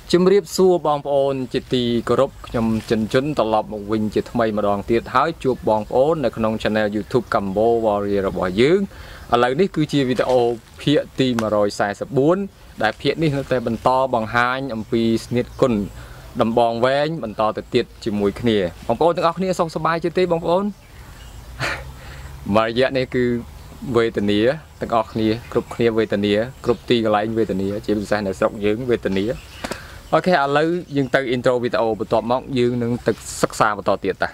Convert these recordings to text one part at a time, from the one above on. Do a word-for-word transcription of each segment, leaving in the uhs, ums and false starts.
ជំរាបសួរបងប្អូនជាទីគោរពខ្ញុំចិនជុនត្រឡប់មកវិញជាថ្មីម្ដងទៀតហើយជួបបងប្អូននៅក្នុង channel YouTube Cambodia របស់យើងឥឡូវនេះគឺជាវីដេអូភាគទីone forty-fourដែលភាគនេះនៅតែបន្តបង្ហាញអំពីស្និតគុណដំបងវែងបន្តទៅទៀតជាមួយគ្នាបងប្អូនទាំងអស់គ្នាសុខសប្បាយជាទេបងប្អូនមួយរយៈនេះគឺវេទនាទាំងអស់គ្នាគ្រប់គ្នាវេទនាគ្រប់ទីកន្លែងវេទនាជាពិសេសនៅស្រុកយើងវេទនាអូខេឥឡូវយើងទៅ intro វីដេអូបន្ទាប់មកយើងនឹងទៅសិក្សាបន្តទៀតតា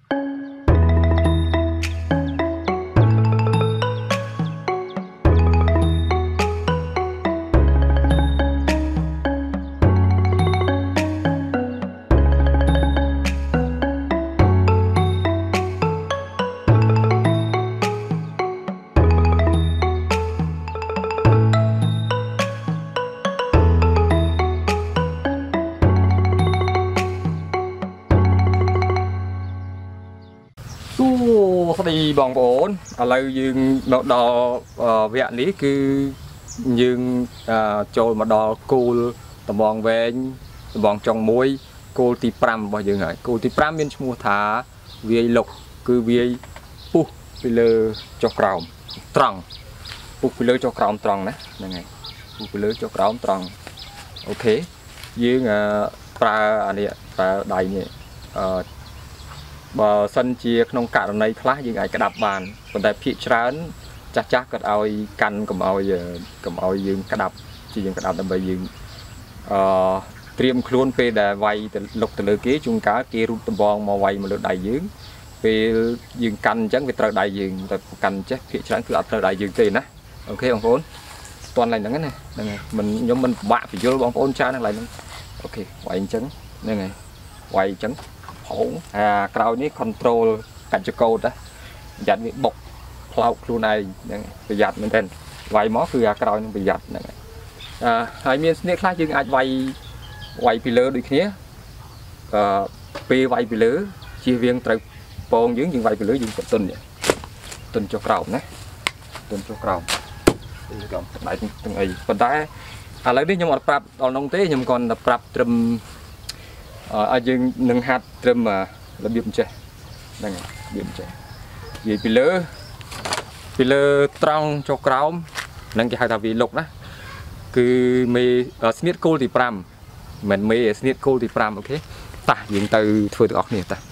ស្ដីបងប្អូនឥឡូវយើងមកដល់វគ្គនេះគឺយើងចូលមកដល់គោលដំបងវែងដំបងចុងមួយគោលទីfiveរបស់យើងហើយគោលទីfiveមានឈ្មោះថាវាយលុកគឺវាយពុះពីលើចុះក្រោមត្រង់ពុះពីលើចុះក្រោមត្រង់ណាហ្នឹងហើយពុះពីលើចុះក្រោមត្រង់អូខេយើងប្រើអានេះប្រើដៃនេះអឺបើសិនជាក្នុងករណីខ្លះយើងអាចក្តាប់បានប៉ុន្តែភាគច្រើនចាស់ចាស់គាត់ឲ្យកាន់កុំឲ្យកុំឲ្យយើងក្តាប់ជាយើងក្តាប់ដើម្បីយើងអឺត្រៀមខ្លួនពេលដែលវាយទៅលុកទៅលើគេជួនកាលគេរូតដំបងមកវាយមកលើដៃយើងពេលយើងកាន់អញ្ចឹងវាត្រូវដៃយើងតែកាន់ចេះភាគច្រើនគឺអត់ត្រូវដៃយើងទេណាអូខេបងប្អូនស្ទាន់ឡើងហ្នឹងណាហ្នឹងហើយមិនខ្ញុំមិនពិបាកបញ្យល់បងប្អូនច្រើនហ្នឹងឡើងហ្នឹងអូខេវាយអញ្ចឹងហ្នឹងហើយវាយអញ្ចឹងអាក្រោយនេះ control កាច់ចកោតណាប្រយ័ត្នវាបុកផ្លោកខ្លួនឯងហ្នឹងប្រយ័ត្នមែនទែនវាយមកគឺអាក្រោយនឹងប្រយ័ត្នហ្នឹងអឺហើយមានស្នៀកខ្លះយើងអាចវាយវាយពីលើដូចគ្នាអឺពេលវាយពីលើជៀសវាងត្រូវពងយើងយើងវាយពីលើយើងទុនទុនចុះក្រោមណាទុនចុះក្រោមខ្ញុំដៃទាំងអីប៉ុន្តែឥឡូវនេះខ្ញុំអត់ប្រាប់ដល់នោះទេខ្ញុំគ្រាន់តែប្រាប់ត្រឹមឲ្យយើងនឹងហាត់ត្រឹមរបៀបអញ្ចេះហ្នឹងរបៀបអញ្ចេះនិយាយពីលើពីលើត្រង់ចុះក្រោមហ្នឹងគេហៅថាវាលុកណាគឺមេស្នៀតគោលទីfiveមិនមេស្នៀតគោលទីfiveអូខេតោះយើងទៅធ្វើទាំងអស់គ្នាតោះ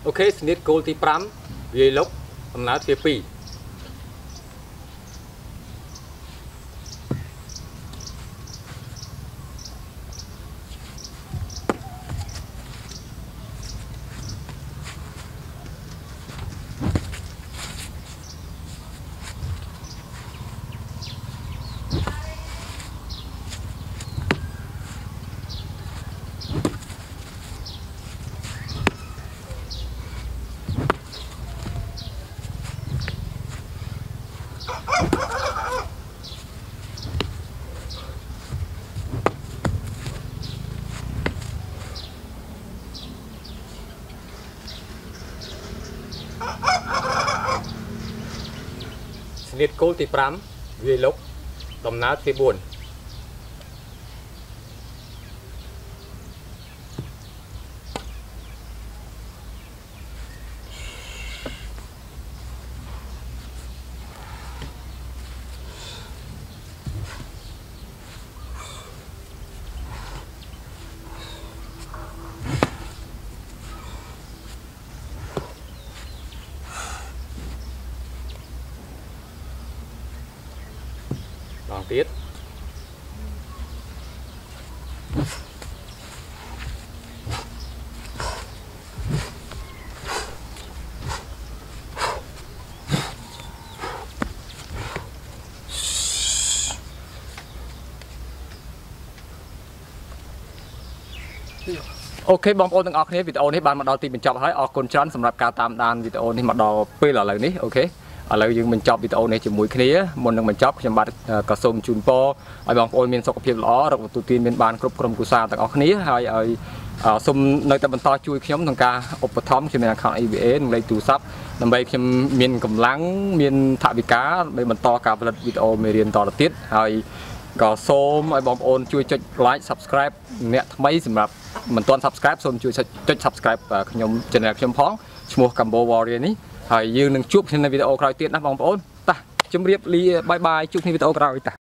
អូខេស្និតគោលទីfiveវាលុបដំណើរទ្វារtwoស្និតគោលទីfiveវាលុបដំណើរទ្វារfour đòn tiết ok bom ôn từng ọc này video này bạn mà đào tìm mình chọn hãy ọc con tròn sầm lập cả tam đàn video này mà đào pê là lời ní ok ở lời dương mình chọn video này chỉ mũi kia một lần mình chọn trong bạn cả sôm chun po ở bom ôn miền sọc phiền ló rồi tụi tin miền ban group group kusa từng ọc này hay ở sôm nơi tập to chui nhóm thằng ca ốp thóm khi mình khảo i vê ét lấy tủ sắp làm bây khi miền cầm lắng miền thạ bị cá bây mình to cả vật video mình riêng to là tiết hay có sôm ở bom ôn chui cho like subscribe nè mấy sầm lập mình toàn subscribe xong chui cho subscribe nhóm channel nhóm phóng mua Cambodia warrior níហើយយើងនឹងជួបគ្នានៅវីដេអូក្រោយទៀតណាបងប្អូនតាជម្រាបលាបាយបាយជួបគ្នាវីដេអូក្រោយតា